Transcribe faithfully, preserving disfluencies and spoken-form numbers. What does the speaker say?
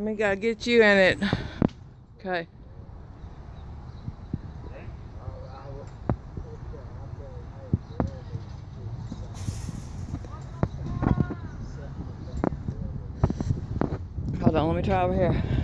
Let me go get you in it. Okay. Hold on, let me try over here.